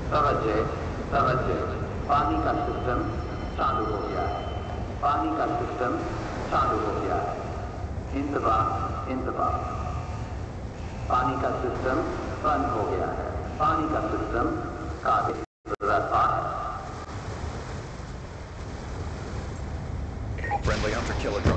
तवज्जे तवज्जे पानी का सिस्टम चालू हो गया है। पानी का सिस्टम चालू हो गया है। इंतबाह इंतबाह पानी का सिस्टम बंद हो गया है। पानी का सिस्टम काफी रखा है। Friendly hunter killer drone.